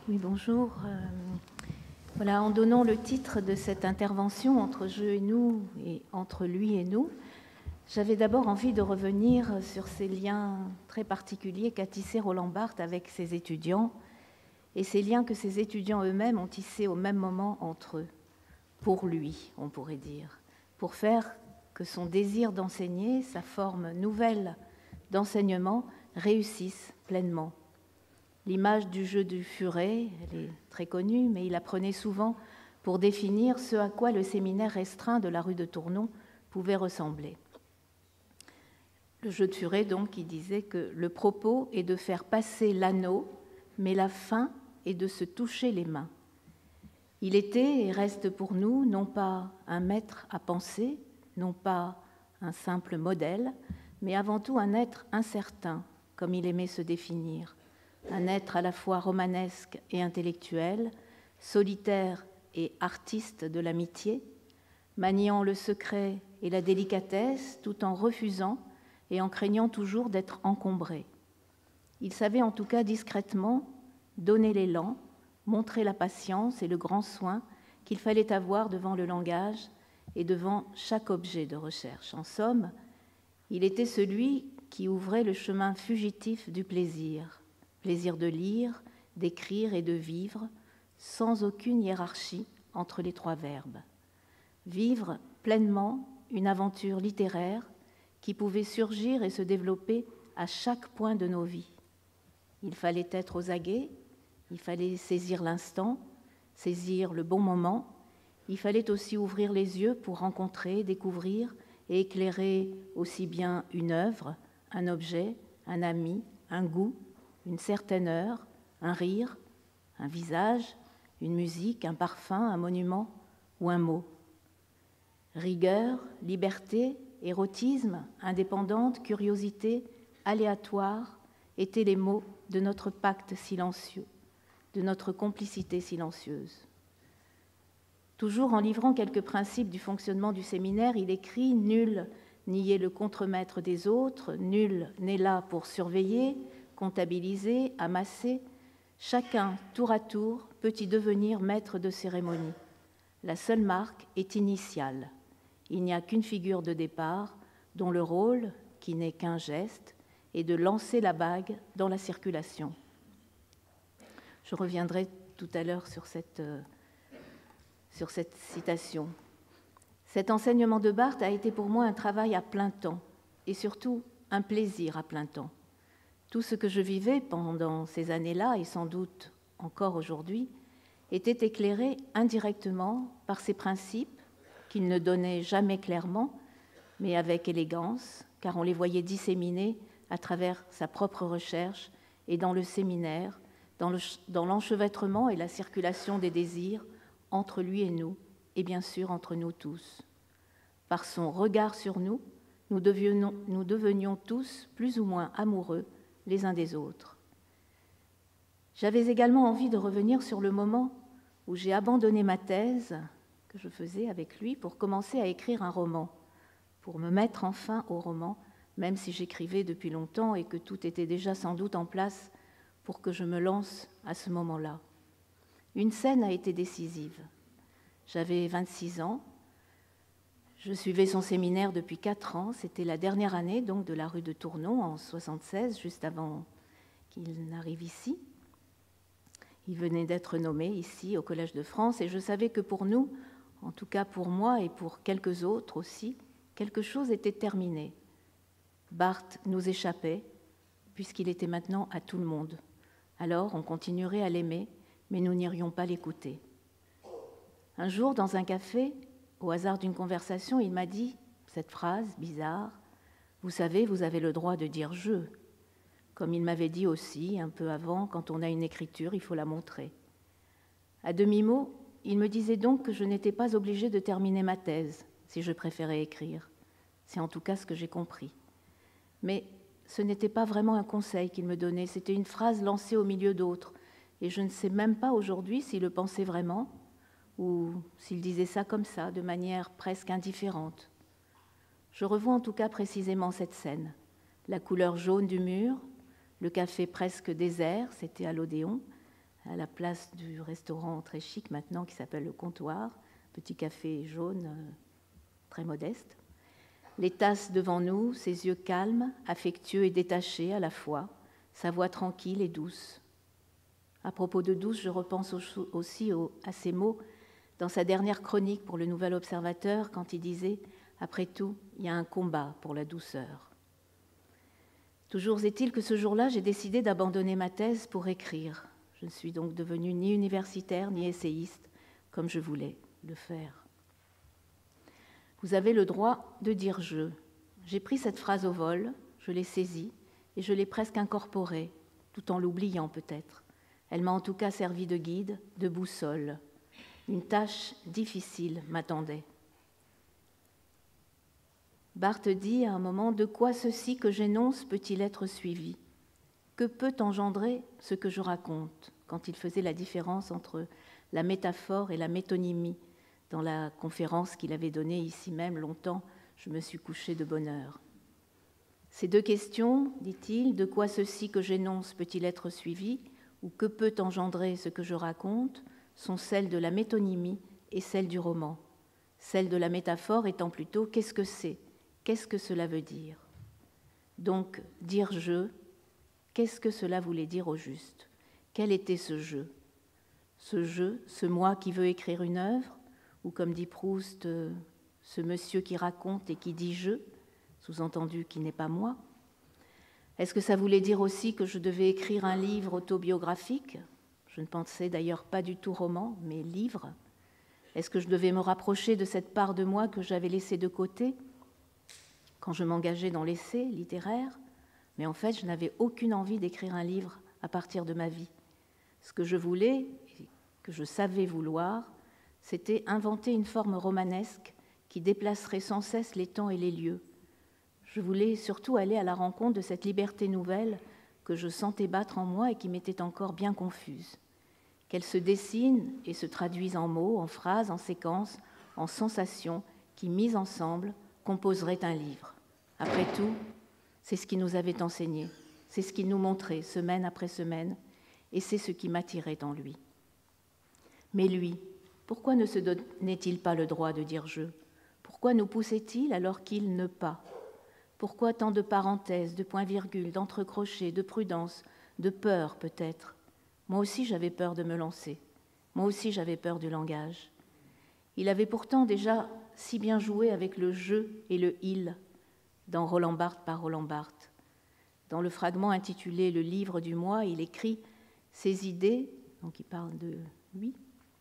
Oui, bonjour. Voilà, en donnant le titre de cette intervention entre je et nous et entre lui et nous, j'avais d'abord envie de revenir sur ces liens très particuliers qu'a tissé Roland Barthes avec ses étudiants et ces liens que ces étudiants eux-mêmes ont tissés au même moment entre eux, pour lui, on pourrait dire, pour faire que son désir d'enseigner, sa forme nouvelle d'enseignement réussisse pleinement. L'image du jeu du furet, elle est très connue, mais il la prenait souvent pour définir ce à quoi le séminaire restreint de la rue de Tournon pouvait ressembler. Le jeu de furet, donc, il disait que le propos est de faire passer l'anneau, mais la fin est de se toucher les mains. Il était et reste pour nous non pas un maître à penser, non pas un simple modèle, mais avant tout un être incertain, comme il aimait se définir, un être à la fois romanesque et intellectuel, solitaire et artiste de l'amitié, maniant le secret et la délicatesse tout en refusant et en craignant toujours d'être encombré. Il savait en tout cas discrètement donner l'élan, montrer la patience et le grand soin qu'il fallait avoir devant le langage et devant chaque objet de recherche. En somme, il était celui qui ouvrait le chemin fugitif du plaisir, plaisir de lire, d'écrire et de vivre, sans aucune hiérarchie entre les trois verbes. Vivre pleinement une aventure littéraire qui pouvait surgir et se développer à chaque point de nos vies. Il fallait être aux aguets, il fallait saisir l'instant, saisir le bon moment, il fallait aussi ouvrir les yeux pour rencontrer, découvrir et éclairer aussi bien une œuvre, un objet, un ami, un goût, une certaine heure, un rire, un visage, une musique, un parfum, un monument ou un mot. Rigueur, liberté, érotisme, indépendante, curiosité, aléatoire étaient les mots de notre pacte silencieux, de notre complicité silencieuse. Toujours en livrant quelques principes du fonctionnement du séminaire, il écrit « Nul n'y est le contremaître des autres, nul n'est là pour surveiller, comptabiliser, amasser. Chacun, tour à tour, peut y devenir maître de cérémonie. La seule marque est initiale. Il n'y a qu'une figure de départ, dont le rôle, qui n'est qu'un geste, est de lancer la bague dans la circulation. » Je reviendrai tout à l'heure sur cette citation. Cet enseignement de Barthes a été pour moi un travail à plein temps et surtout un plaisir à plein temps. Tout ce que je vivais pendant ces années-là, et sans doute encore aujourd'hui, était éclairé indirectement par ces principes qu'il ne donnait jamais clairement, mais avec élégance, car on les voyait disséminés à travers sa propre recherche et dans le séminaire, dans l'enchevêtrement et la circulation des désirs entre lui et nous, et bien sûr entre nous tous. Par son regard sur nous, nous devenions tous plus ou moins amoureux les uns des autres. J'avais également envie de revenir sur le moment où j'ai abandonné ma thèse que je faisais avec lui pour commencer à écrire un roman, pour me mettre enfin au roman, même si j'écrivais depuis longtemps et que tout était déjà sans doute en place pour que je me lance à ce moment-là. Une scène a été décisive. J'avais 26 ans, je suivais son séminaire depuis 4 ans, c'était la dernière année donc de la rue de Tournon en 1976, juste avant qu'il n'arrive ici. Il venait d'être nommé ici au Collège de France et je savais que pour nous, en tout cas pour moi et pour quelques autres aussi, quelque chose était terminé. Barthes nous échappait puisqu'il était maintenant à tout le monde. Alors on continuerait à l'aimer, mais nous n'irions pas l'écouter. Un jour, dans un café, au hasard d'une conversation, il m'a dit cette phrase bizarre « Vous savez, vous avez le droit de dire « je », comme il m'avait dit aussi, un peu avant, quand on a une écriture, il faut la montrer. À demi-mot, il me disait donc que je n'étais pas obligée de terminer ma thèse, si je préférais écrire. C'est en tout cas ce que j'ai compris. Mais ce n'était pas vraiment un conseil qu'il me donnait, c'était une phrase lancée au milieu d'autres, et je ne sais même pas aujourd'hui s'il le pensait vraiment, ou s'il disait ça comme ça, de manière presque indifférente. Je revois en tout cas précisément cette scène. La couleur jaune du mur, le café presque désert, c'était à l'Odéon, à la place du restaurant très chic maintenant qui s'appelle le Comptoir, petit café jaune très modeste. Les tasses devant nous, ses yeux calmes, affectueux et détachés à la fois, sa voix tranquille et douce. À propos de douce, je repense aussi à ces mots dans sa dernière chronique pour le Nouvel Observateur, quand il disait « Après tout, il y a un combat pour la douceur ». Toujours est-il que ce jour-là, j'ai décidé d'abandonner ma thèse pour écrire. Je ne suis donc devenue ni universitaire ni essayiste, comme je voulais le faire. Vous avez le droit de dire « je ». J'ai pris cette phrase au vol, je l'ai saisie et je l'ai presque incorporée, tout en l'oubliant peut-être. Elle m'a en tout cas servi de guide, de boussole. Une tâche difficile m'attendait. Barthes dit à un moment « De quoi ceci que j'énonce peut-il être suivi ? Que peut engendrer ce que je raconte ?» quand il faisait la différence entre la métaphore et la métonymie. Dans la conférence qu'il avait donnée ici même longtemps, je me suis couchée de bonne heure. Ces deux questions, dit-il, « De quoi ceci que j'énonce peut-il être suivi ?» ou « Que peut engendrer ce que je raconte ?» sont celles de la métonymie et celles du roman. Celle de la métaphore étant plutôt « Qu'est-ce que c'est ? Qu'est-ce que cela veut dire ?» Donc, dire « je », qu'est-ce que cela voulait dire au juste ? Quel était ce je ? Ce je, ce moi qui veut écrire une œuvre, ou comme dit Proust, ce monsieur qui raconte et qui dit « je », sous-entendu qui n'est pas moi. Est-ce que ça voulait dire aussi que je devais écrire un livre autobiographique ? Je ne pensais d'ailleurs pas du tout roman, mais livre. Est-ce que je devais me rapprocher de cette part de moi que j'avais laissée de côté quand je m'engageais dans l'essai littéraire ? Mais en fait, je n'avais aucune envie d'écrire un livre à partir de ma vie. Ce que je voulais, et que je savais vouloir, c'était inventer une forme romanesque qui déplacerait sans cesse les temps et les lieux. Je voulais surtout aller à la rencontre de cette liberté nouvelle que je sentais battre en moi et qui m'était encore bien confuse. Qu'elle se dessine et se traduise en mots, en phrases, en séquences, en sensations qui, mises ensemble, composeraient un livre. Après tout, c'est ce qu'il nous avait enseigné, c'est ce qu'il nous montrait semaine après semaine, et c'est ce qui m'attirait en lui. Mais lui, pourquoi ne se donnait-il pas le droit de dire « je » ? Pourquoi nous poussait-il alors qu'il ne pas ? Pourquoi tant de parenthèses, de points-virgules, d'entrecrochets, de prudence, de peur peut-être ? Moi aussi j'avais peur de me lancer, moi aussi j'avais peur du langage. Il avait pourtant déjà si bien joué avec le « je » et le « il » dans Roland Barthes par Roland Barthes. Dans le fragment intitulé « Le livre du moi », il écrit « Ces idées », donc il parle de lui,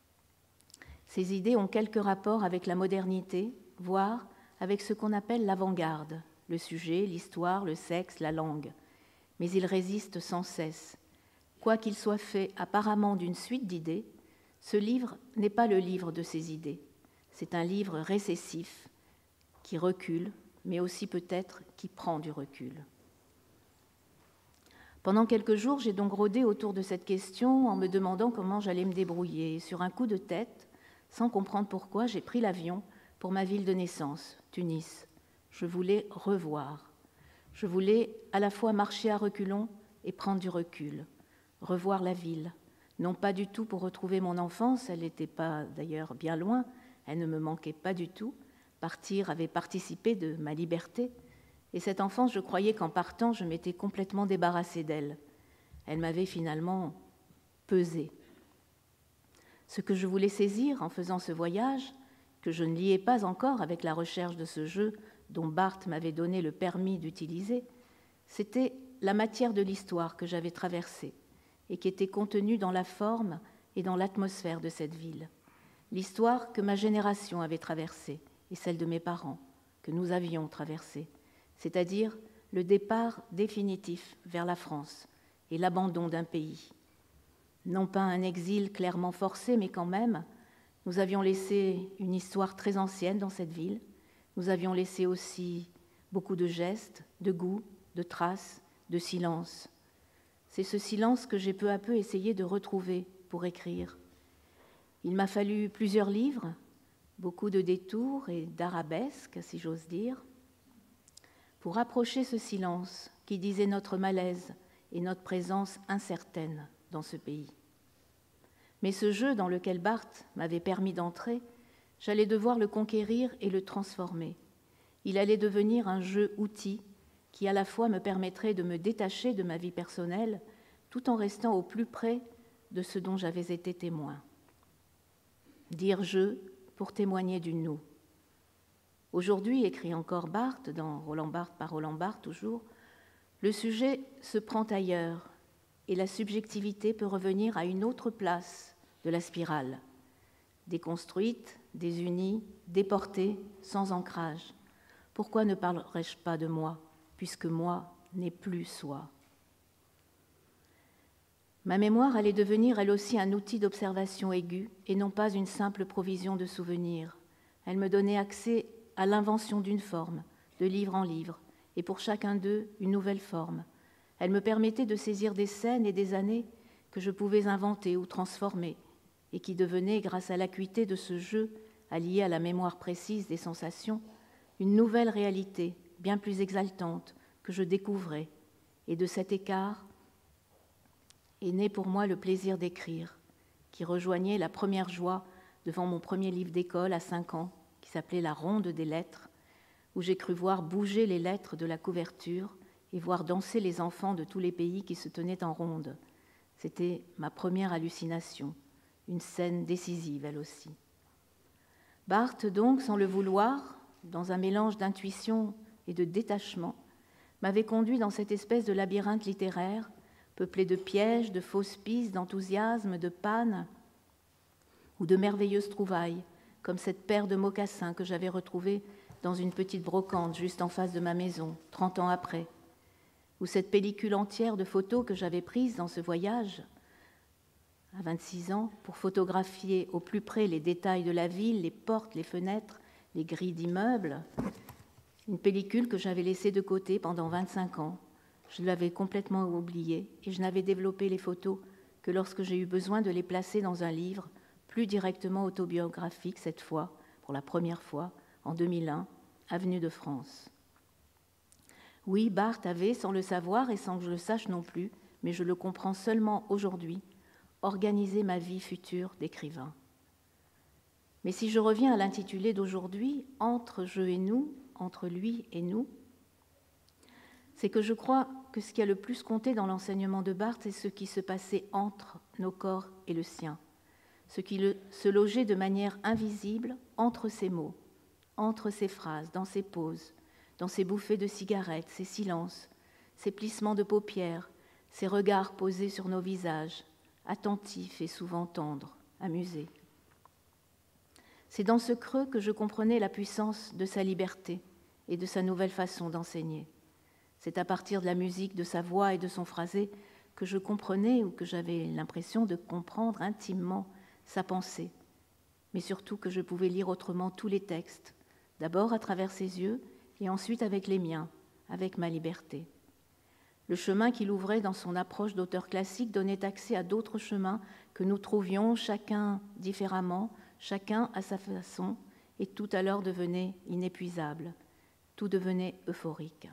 « ces idées ont quelque rapport avec la modernité, voire avec ce qu'on appelle l'avant-garde, le sujet, l'histoire, le sexe, la langue. Mais ils résistent sans cesse. Quoiqu'il soit fait apparemment d'une suite d'idées, ce livre n'est pas le livre de ces idées. C'est un livre récessif qui recule, mais aussi peut-être qui prend du recul. Pendant quelques jours, j'ai donc rôdé autour de cette question en me demandant comment j'allais me débrouiller. Et sur un coup de tête, sans comprendre pourquoi, j'ai pris l'avion pour ma ville de naissance, Tunis. Je voulais revoir. Je voulais à la fois marcher à reculons et prendre du recul, revoir la ville. Non pas du tout pour retrouver mon enfance, elle n'était pas d'ailleurs bien loin, elle ne me manquait pas du tout. Partir avait participé de ma liberté. Et cette enfance, je croyais qu'en partant, je m'étais complètement débarrassée d'elle. Elle m'avait finalement pesé. Ce que je voulais saisir en faisant ce voyage, que je ne liais pas encore avec la recherche de ce jeu dont Barthes m'avait donné le permis d'utiliser, c'était la matière de l'histoire que j'avais traversée et qui était contenue dans la forme et dans l'atmosphère de cette ville. L'histoire que ma génération avait traversée et celle de mes parents, que nous avions traversée, c'est-à-dire le départ définitif vers la France et l'abandon d'un pays. Non pas un exil clairement forcé, mais quand même, nous avions laissé une histoire très ancienne dans cette ville. Nous avions laissé aussi beaucoup de gestes, de goûts, de traces, de silence. C'est ce silence que j'ai peu à peu essayé de retrouver pour écrire. Il m'a fallu plusieurs livres, beaucoup de détours et d'arabesques, si j'ose dire, pour approcher ce silence qui disait notre malaise et notre présence incertaine dans ce pays. Mais ce jeu dans lequel Barthes m'avait permis d'entrer, j'allais devoir le conquérir et le transformer. Il allait devenir un jeu-outil qui à la fois me permettrait de me détacher de ma vie personnelle tout en restant au plus près de ce dont j'avais été témoin. Dire « je » pour témoigner du « nous ». Aujourd'hui, écrit encore Barthes, dans Roland Barthes par Roland Barthes toujours, le sujet se prend ailleurs et la subjectivité peut revenir à une autre place de la spirale, déconstruite, désunie, déportée, sans ancrage. Pourquoi ne parlerais-je pas de moi, puisque moi n'est plus soi ? Ma mémoire allait devenir elle aussi un outil d'observation aiguë et non pas une simple provision de souvenirs. Elle me donnait accès à l'invention d'une forme, de livre en livre, et pour chacun d'eux, une nouvelle forme. Elle me permettait de saisir des scènes et des années que je pouvais inventer ou transformer, et qui devenaient, grâce à l'acuité de ce jeu, allié à la mémoire précise des sensations, une nouvelle réalité, bien plus exaltante, que je découvrais. Et de cet écart est né pour moi le plaisir d'écrire, qui rejoignait la première joie devant mon premier livre d'école à 5 ans, qui s'appelait La Ronde des lettres, où j'ai cru voir bouger les lettres de la couverture et voir danser les enfants de tous les pays qui se tenaient en ronde. C'était ma première hallucination, une scène décisive elle aussi. Barthes donc, sans le vouloir, dans un mélange d'intuition et de détachement, m'avait conduit dans cette espèce de labyrinthe littéraire, peuplé de pièges, de fausses pistes, d'enthousiasme, de pannes ou de merveilleuses trouvailles, comme cette paire de mocassins que j'avais retrouvée dans une petite brocante juste en face de ma maison, 30 ans après, ou cette pellicule entière de photos que j'avais prises dans ce voyage, à 26 ans, pour photographier au plus près les détails de la ville, les portes, les fenêtres, les grilles d'immeubles, une pellicule que j'avais laissée de côté pendant 25 ans. Je l'avais complètement oubliée et je n'avais développé les photos que lorsque j'ai eu besoin de les placer dans un livre, plus directement autobiographique cette fois, pour la première fois, en 2001, Avenue de France. Oui, Barthes avait, sans le savoir et sans que je le sache non plus, mais je le comprends seulement aujourd'hui, organisé ma vie future d'écrivain. Mais si je reviens à l'intitulé d'aujourd'hui, Entre je et nous, entre lui et nous, c'est que je crois que ce qui a le plus compté dans l'enseignement de Barthes, c'est ce qui se passait entre nos corps et le sien, ce qui se logeait de manière invisible entre ses mots, entre ses phrases, dans ses pauses, dans ses bouffées de cigarettes, ses silences, ses plissements de paupières, ses regards posés sur nos visages, attentifs et souvent tendres, amusés. C'est dans ce creux que je comprenais la puissance de sa liberté et de sa nouvelle façon d'enseigner. C'est à partir de la musique, de sa voix et de son phrasé que je comprenais ou que j'avais l'impression de comprendre intimement sa pensée, mais surtout que je pouvais lire autrement tous les textes, d'abord à travers ses yeux et ensuite avec les miens, avec ma liberté. Le chemin qu'il ouvrait dans son approche d'auteur classique donnait accès à d'autres chemins que nous trouvions chacun différemment, chacun à sa façon, et tout alors devenait inépuisable, tout devenait euphorique.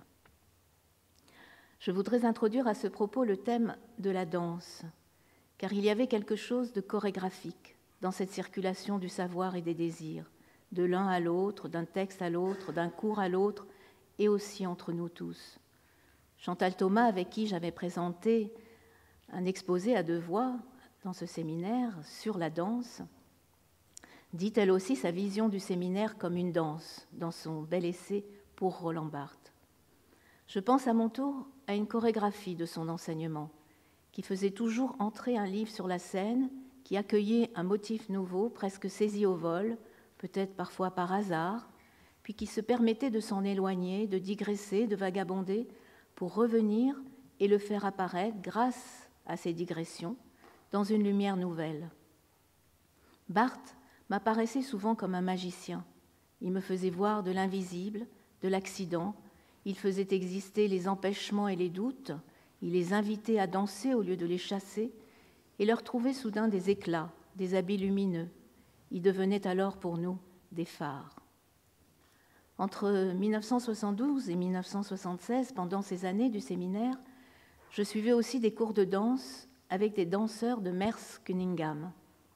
Je voudrais introduire à ce propos le thème de la danse, car il y avait quelque chose de chorégraphique dans cette circulation du savoir et des désirs, de l'un à l'autre, d'un texte à l'autre, d'un cours à l'autre, et aussi entre nous tous. Chantal Thomas, avec qui j'avais présenté un exposé à 2 voix dans ce séminaire sur la danse, dit elle aussi sa vision du séminaire comme une danse dans son bel essai pour Roland Barthes. Je pense à mon tour à une chorégraphie de son enseignement, qui faisait toujours entrer un livre sur la scène, qui accueillait un motif nouveau, presque saisi au vol, peut-être parfois par hasard, puis qui se permettait de s'en éloigner, de digresser, de vagabonder, pour revenir et le faire apparaître, grâce à ces digressions, dans une lumière nouvelle. Barthes m'apparaissait souvent comme un magicien. Il me faisait voir de l'invisible, de l'accident, il faisait exister les empêchements et les doutes, il les invitait à danser au lieu de les chasser, et leur trouvait soudain des éclats, des habits lumineux. Ils devenaient alors pour nous des phares. Entre 1972 et 1976, pendant ces années du séminaire, je suivais aussi des cours de danse avec des danseurs de Merce Cunningham,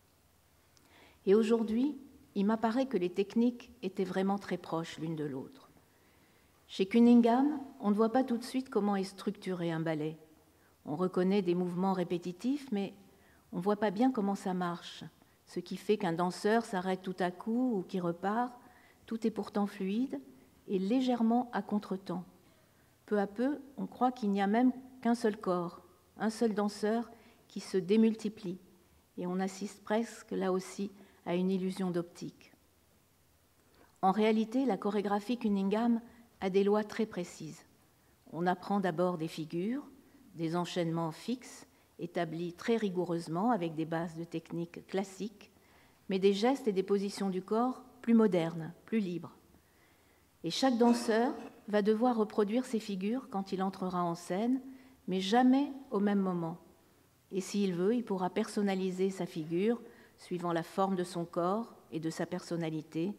Et aujourd'hui, il m'apparaît que les techniques étaient vraiment très proches l'une de l'autre. Chez Cunningham, on ne voit pas tout de suite comment est structuré un ballet. On reconnaît des mouvements répétitifs, mais on ne voit pas bien comment ça marche. Ce qui fait qu'un danseur s'arrête tout à coup ou qu'il repart, tout est pourtant fluide et légèrement à contretemps. Peu à peu, on croit qu'il n'y a même qu'un seul corps, un seul danseur qui se démultiplie. Et on assiste presque, là aussi, à une illusion d'optique. En réalité, la chorégraphie Cunningham a des lois très précises. On apprend d'abord des figures, des enchaînements fixes, établis très rigoureusement avec des bases de technique classiques, mais des gestes et des positions du corps plus modernes, plus libres. Et chaque danseur va devoir reproduire ces figures quand il entrera en scène, mais jamais au même moment. Et s'il veut, il pourra personnaliser sa figure suivant la forme de son corps et de sa personnalité,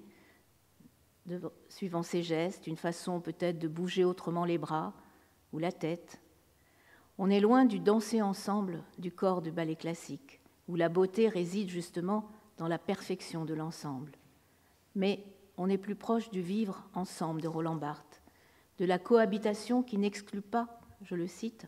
suivant ses gestes, une façon peut-être de bouger autrement les bras ou la tête. On est loin du danser ensemble du corps du ballet classique, où la beauté réside justement dans la perfection de l'ensemble. Mais on est plus proche du vivre ensemble de Roland Barthes, de la cohabitation qui n'exclut pas, je le cite,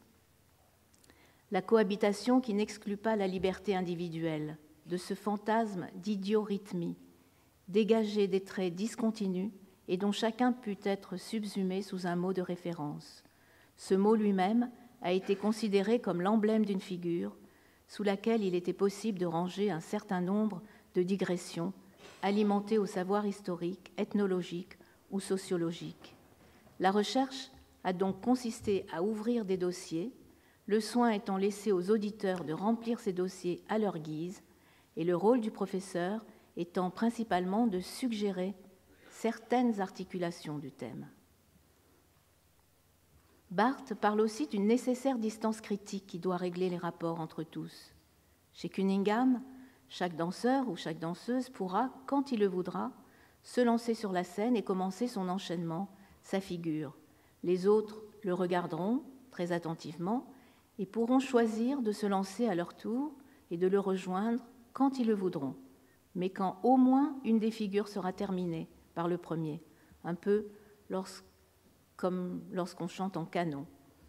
la cohabitation qui n'exclut pas la liberté individuelle, de ce fantasme d'idiorhythmie, dégagé des traits discontinus et dont chacun put être subsumé sous un mot de référence. Ce mot lui-même a été considéré comme l'emblème d'une figure sous laquelle il était possible de ranger un certain nombre de digressions alimentées au savoir historique, ethnologique ou sociologique. La recherche a donc consisté à ouvrir des dossiers, le soin étant laissé aux auditeurs de remplir ces dossiers à leur guise, et le rôle du professeur étant principalement de suggérer certaines articulations du thème. Barthes parle aussi d'une nécessaire distance critique qui doit régler les rapports entre tous. Chez Cunningham, chaque danseur ou chaque danseuse pourra, quand il le voudra, se lancer sur la scène et commencer son enchaînement, sa figure. Les autres le regarderont très attentivement et pourront choisir de se lancer à leur tour et de le rejoindre quand ils le voudront, mais quand au moins une des figures sera terminée par le premier, un peu comme lorsqu'on chante en canon.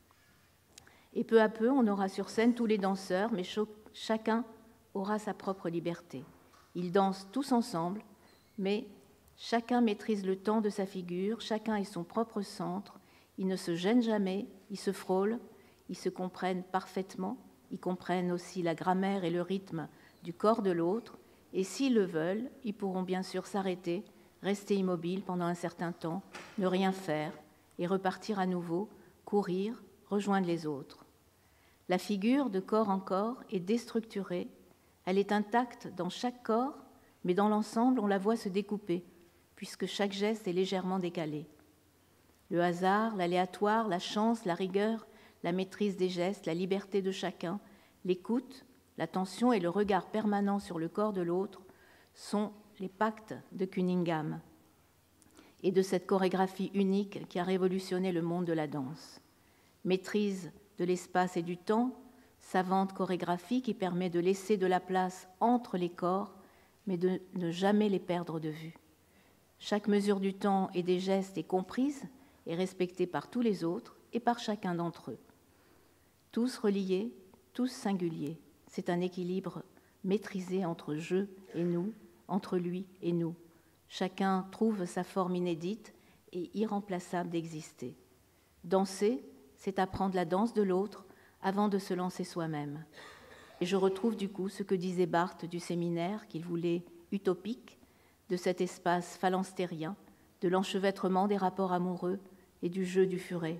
Et peu à peu, on aura sur scène tous les danseurs, mais chacun aura sa propre liberté. Ils dansent tous ensemble, mais chacun maîtrise le temps de sa figure, chacun est son propre centre, ils ne se gênent jamais, ils se frôlent, ils se comprennent parfaitement, ils comprennent aussi la grammaire et le rythme du corps de l'autre, et s'ils le veulent, ils pourront bien sûr s'arrêter, rester immobiles pendant un certain temps, ne rien faire, et repartir à nouveau, courir, rejoindre les autres. La figure, de corps en corps, est déstructurée, elle est intacte dans chaque corps, mais dans l'ensemble, on la voit se découper, puisque chaque geste est légèrement décalé. Le hasard, l'aléatoire, la chance, la rigueur, la maîtrise des gestes, la liberté de chacun, l'écoute, l'attention et le regard permanent sur le corps de l'autre sont les pactes de Cunningham et de cette chorégraphie unique qui a révolutionné le monde de la danse. Maîtrise de l'espace et du temps, savante chorégraphie qui permet de laisser de la place entre les corps, mais de ne jamais les perdre de vue. Chaque mesure du temps et des gestes est comprise et respectée par tous les autres et par chacun d'entre eux. Tous reliés, tous singuliers. C'est un équilibre maîtrisé entre je et nous, entre lui et nous. Chacun trouve sa forme inédite et irremplaçable d'exister. Danser, c'est apprendre la danse de l'autre avant de se lancer soi-même. Et je retrouve du coup ce que disait Barthes du séminaire qu'il voulait utopique, de cet espace phalanstérien, de l'enchevêtrement des rapports amoureux et du jeu du furet.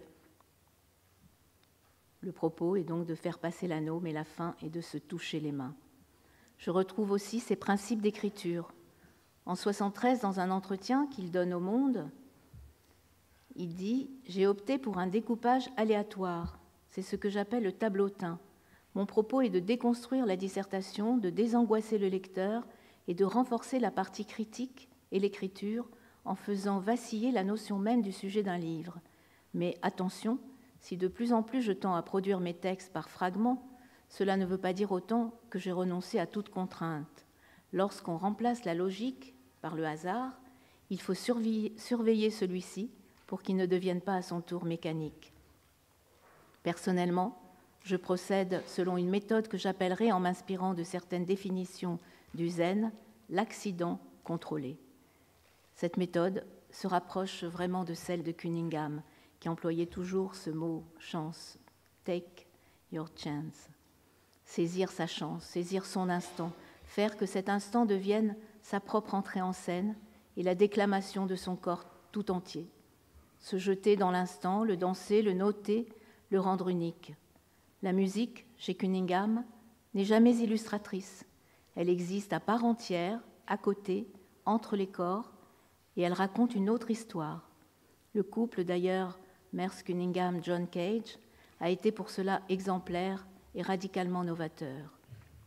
Le propos est donc de faire passer l'anneau, mais la fin est de se toucher les mains. Je retrouve aussi ces principes d'écriture. En 1973, dans un entretien qu'il donne au Monde, il dit « J'ai opté pour un découpage aléatoire. C'est ce que j'appelle le tableautin. Mon propos est de déconstruire la dissertation, de désangoisser le lecteur et de renforcer la partie critique et l'écriture en faisant vaciller la notion même du sujet d'un livre. Mais attention, si de plus en plus je tends à produire mes textes par fragments, cela ne veut pas dire autant que j'ai renoncé à toute contrainte. Lorsqu'on remplace la logique par le hasard, il faut surveiller celui-ci pour qu'il ne devienne pas à son tour mécanique. Personnellement, je procède selon une méthode que j'appellerai, en m'inspirant de certaines définitions du zen, l'accident contrôlé. Cette méthode se rapproche vraiment de celle de Cunningham, qui employait toujours ce mot chance, take your chance. Saisir sa chance, saisir son instant, faire que cet instant devienne sa propre entrée en scène et la déclamation de son corps tout entier. Se jeter dans l'instant, le danser, le noter, le rendre unique. La musique, chez Cunningham, n'est jamais illustratrice. Elle existe à part entière, à côté, entre les corps, et elle raconte une autre histoire. Le couple, d'ailleurs, Merce Cunningham-John Cage, a été pour cela exemplaire et radicalement novateur.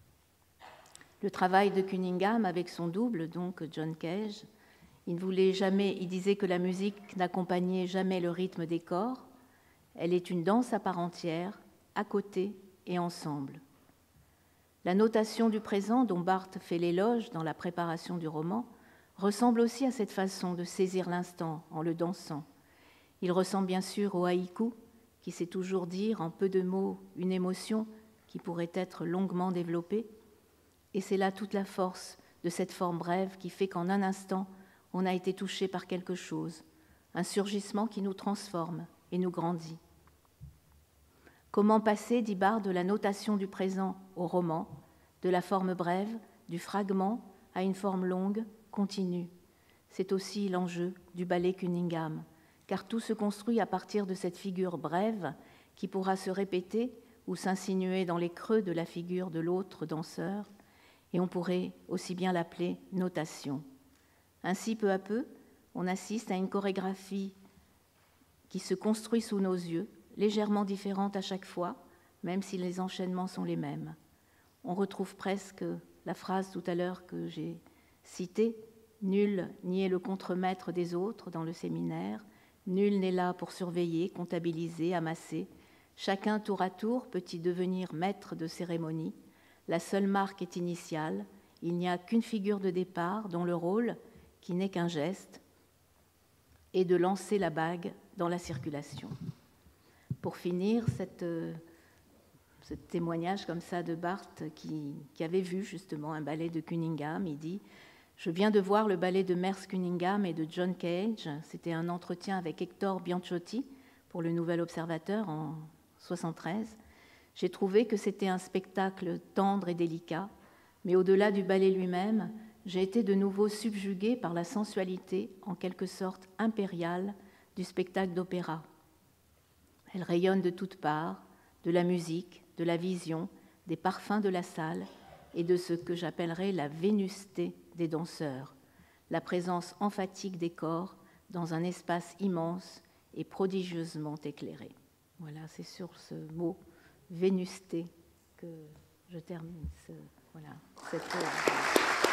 Le travail de Cunningham avec son double, donc John Cage, il disait que la musique n'accompagnait jamais le rythme des corps. Elle est une danse à part entière, à côté et ensemble. La notation du présent dont Barthes fait l'éloge dans la préparation du roman ressemble aussi à cette façon de saisir l'instant en le dansant. Il ressemble bien sûr au haïku, qui sait toujours dire en peu de mots une émotion qui pourrait être longuement développée. Et c'est là toute la force de cette forme brève qui fait qu'en un instant, on a été touché par quelque chose, un surgissement qui nous transforme et nous grandit. Comment passer, dit Barthes, de la notation du présent au roman, de la forme brève, du fragment à une forme longue, continue? C'est aussi l'enjeu du ballet Cunningham, car tout se construit à partir de cette figure brève qui pourra se répéter ou s'insinuer dans les creux de la figure de l'autre danseur, et on pourrait aussi bien l'appeler notation. Ainsi, peu à peu, on assiste à une chorégraphie qui se construit sous nos yeux, légèrement différente à chaque fois, même si les enchaînements sont les mêmes. On retrouve presque la phrase tout à l'heure que j'ai citée, « Nul n'y est le contremaître des autres dans le séminaire, nul n'est là pour surveiller, comptabiliser, amasser. Chacun tour à tour peut y devenir maître de cérémonie. La seule marque est initiale, il n'y a qu'une figure de départ dont le rôle, qui n'est qu'un geste, est de lancer la bague dans la circulation. » Pour finir, ce témoignage comme ça de Barthes qui avait vu justement un ballet de Cunningham, il dit « Je viens de voir le ballet de Merce Cunningham et de John Cage. C'était un entretien avec Hector Bianchotti pour le Nouvel Observateur en 1973. J'ai trouvé que c'était un spectacle tendre et délicat, mais au-delà du ballet lui-même, j'ai été de nouveau subjuguée par la sensualité, en quelque sorte impériale, du spectacle d'opéra. Elle rayonne de toutes parts, de la musique, de la vision, des parfums de la salle et de ce que j'appellerais la vénusté des danseurs, la présence emphatique des corps dans un espace immense et prodigieusement éclairé. Voilà, c'est sur ce mot vénusté que je termine cette